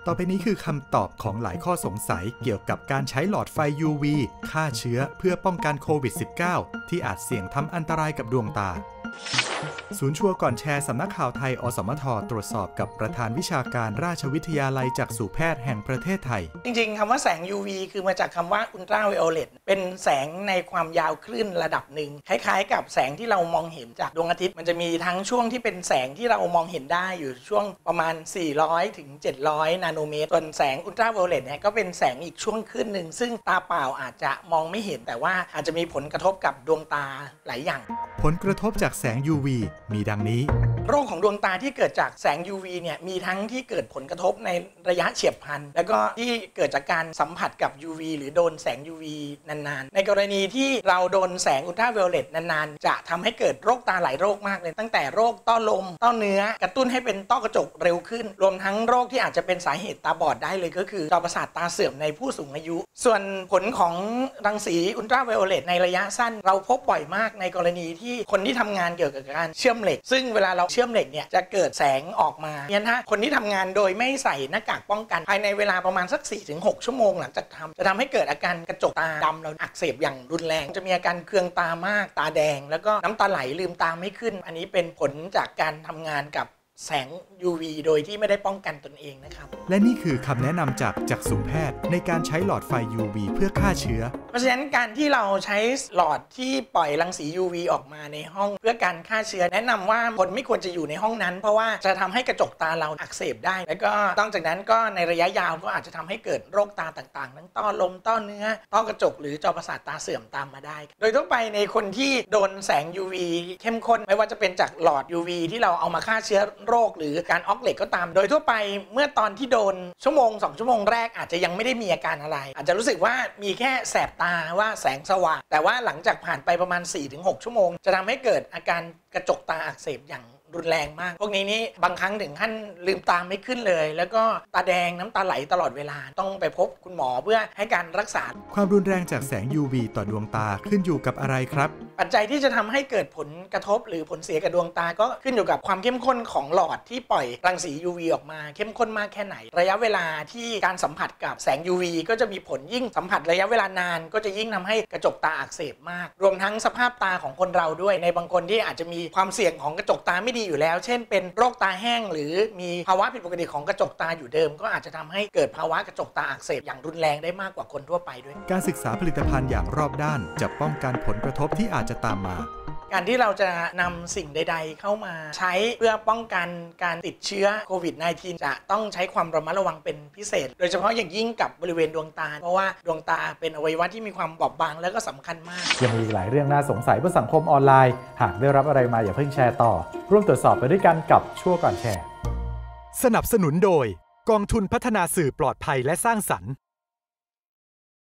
ต่อไปนี้คือคำตอบของหลายข้อสงสัยเกี่ยวกับการใช้หลอดไฟ UV ฆ่าเชื้อเพื่อป้องกันโควิด -19 ที่อาจเสี่ยงทำอันตรายกับดวงตาศูนย์ชัวร์ก่อนแชร์สำนักข่าวไทยอสมทตรวจสอบกับประธานวิชาการราชวิทยาลัยจักษุแพทย์แห่งประเทศไทยจริงๆคำว่าแสง UV คือมาจากคำว่า Ultraviolet เป็นแสงในความยาวคลื่นระดับหนึ่งคล้ายๆกับแสงที่เรามองเห็นจากดวงอาทิตย์มันจะมีทั้งช่วงที่เป็นแสงที่เรามองเห็นได้อยู่ช่วงประมาณ400ถึง700นาโนเมตรส่วนแสง Ultraviolet เนี่ยก็เป็นแสงอีกช่วงคลื่นหนึ่งซึ่งตาเปล่าอาจจะมองไม่เห็นแต่ว่าอาจจะมีผลกระทบกับดวงตาหลายอย่างผลกระทบจากแสง UV มีดังนี้โรคของดวงตาที่เกิดจากแสง UV เนี่ยมีทั้งที่เกิดผลกระทบในระยะเฉียบพลันแล้วก็ที่เกิดจากการสัมผัสกับ UV หรือโดนแสง UV นานๆในกรณีที่เราโดนแสงอุลตราไวโอเลตนานๆจะทำให้เกิดโรคตาหลายโรคมากเลยตั้งแต่โรคต้อลมต้อเนื้อกระตุ้นให้เป็นต้อกระจกเร็วขึ้นรวมทั้งโรคที่อาจจะเป็นสาเหตุตาบอดได้เลยก็คือจอประสาทตาเสื่อมในผู้สูงอายุส่วนผลของรังสีอุลตราไวโอเลตในระยะสั้นเราพบบ่อยมากในกรณีที่คนที่ทำงานเกี่ยวกับการเชื่อมเหล็กซึ่งเวลาเราเชื่อมเหล็กเนี่ยจะเกิดแสงออกมาเนี่ยถ้าคนที่ทำงานโดยไม่ใส่หน้ากากป้องกันภายในเวลาประมาณสัก 4-6 ชั่วโมงหลังจากทำจะทำให้เกิดอาการกระจกตาดำเราอักเสบอย่างรุนแรงจะมีอาการเคืองตามากตาแดงแล้วก็น้ำตาไหลลืมตาไม่ขึ้นอันนี้เป็นผลจากการทำงานกับแสง UV โดยที่ไม่ได้ป้องกันตนเองนะครับและนี่คือคำแนะนำจากจักษุแพทย์ในการใช้หลอดไฟ UV เพื่อฆ่าเชื้อเพราะฉะนั้นการที่เราใช้หลอดที่ปล่อยรังสี UV ออกมาในห้องเพื่อการฆ่าเชื้อแนะนำว่าคนไม่ควรจะอยู่ในห้องนั้นเพราะว่าจะทำให้กระจกตาเราอักเสบได้แล้วก็ต้องจากนั้นก็ในระยะยาวก็อาจจะทำให้เกิดโรคตาต่างๆทั้งต้อลมต้อเนื้อต้อกระจกหรือจอประสาทตาเสื่อมตามมาได้โดยทั่วไปในคนที่โดนแสง UV เข้มข้นไม่ว่าจะเป็นจากหลอด UV ที่เราเอามาฆ่าเชื้อโรคหรือการออกเหล็กก็ตามโดยทั่วไปเมื่อตอนที่โดนชั่วโมง2ชั่วโมงแรกอาจจะยังไม่ได้มีอาการอะไรอาจจะรู้สึกว่ามีแค่แสบตาว่าแสงสว่างแต่ว่าหลังจากผ่านไปประมาณ 4-6 ชั่วโมงจะทำให้เกิดอาการกระจกตาอักเสบอย่างรุนแรงมากพวกนี้นี่บางครั้งถึงขั้นลืมตาไม่ขึ้นเลยแล้วก็ตาแดงน้ำตาไหลตลอดเวลาต้องไปพบคุณหมอเพื่อให้การรักษาความรุนแรงจากแสง UV ต่อดวงตาขึ้นอยู่กับอะไรครับปัจจัยที่จะทำให้เกิดผลกระทบหรือผลเสียกับดวงตาก็ขึ้นอยู่กับความเข้มข้นของหลอดที่ปล่อยรังสี UV ออกมาเข้มข้นมากแค่ไหนระยะเวลาที่การสัมผัสกับแสง UV ก็จะมีผลยิ่งสัมผัสระยะเวลานานก็จะยิ่งทำให้กระจกตาอักเสบมากรวมทั้งสภาพตาของคนเราด้วยในบางคนที่อาจจะมีความเสี่ยงของกระจกตาไม่ดีอยู่แล้วเช่นเป็นโรคตาแห้งหรือมีภาวะผิดปกติของกระจกตาอยู่เดิมก็อาจจะทำให้เกิดภาวะกระจกตาอักเสบอย่างรุนแรงได้มากกว่าคนทั่วไปด้วยการศึกษาผลิตภัณฑ์อย่างรอบด้านจะป้องกันผลกระทบที่อาจจะตามมาการที่เราจะนำสิ่งใดๆเข้ามาใช้เพื่อป้องกันการติดเชื้อโควิด -19 จะต้องใช้ความระมัดระวังเป็นพิเศษโดยเฉพาะอย่างยิ่งกับบริเวณดวงตาเพราะว่าดวงตาเป็นอวัยวะที่มีความบอบบางและก็สำคัญมากยังมีอีกหลายเรื่องน่าสงสัยบนสังคมออนไลน์หากได้รับอะไรมาอย่าเพิ่งแชร์ต่อร่วมตรวจสอบไปด้วยกันกับชั่วก่อนแชร์สนับสนุนโดยกองทุนพัฒนาสื่อปลอดภัยและสร้างสรรค์